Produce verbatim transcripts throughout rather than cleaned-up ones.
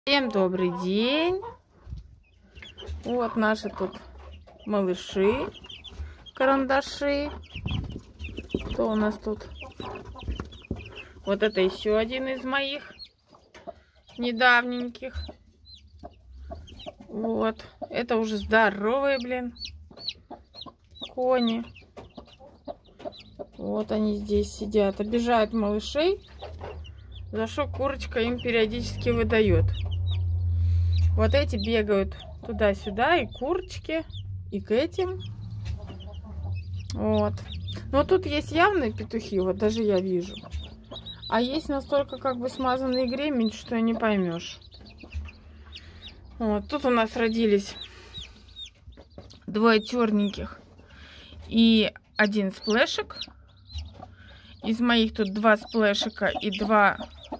Всем добрый день. Вот наши тут малыши, карандаши. Кто у нас тут? Вот это еще один из моих недавненьких. Вот. Это уже здоровые, блин, кони. Вот они здесь сидят. Обижают малышей, за что курочка им периодически выдает. Вот эти бегают туда-сюда, и курочки, и к этим. Вот. Но тут есть явные петухи, вот даже я вижу. А есть настолько как бы смазанный гремень, что не поймешь. Вот. Тут у нас родились двое черненьких и один сплэшек. Из моих тут два сплэшика и два,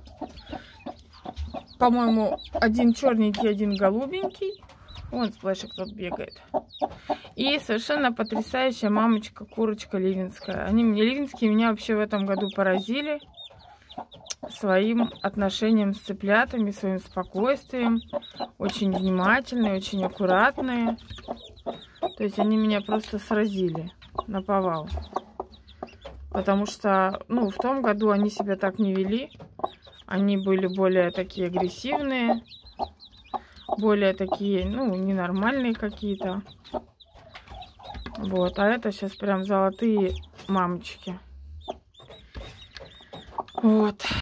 по-моему, один черненький, один голубенький. Вон сплэшек тут бегает. И совершенно потрясающая мамочка, курочка ливенская. Они мне, ливенские, меня вообще в этом году поразили своим отношением с цыплятами, своим спокойствием. Очень внимательные, очень аккуратные. То есть они меня просто сразили наповал. Потому что, ну, в том году они себя так не вели. Они были более такие агрессивные, более такие, ну, ненормальные какие-то. Вот, а это сейчас прям золотые мамочки. Вот.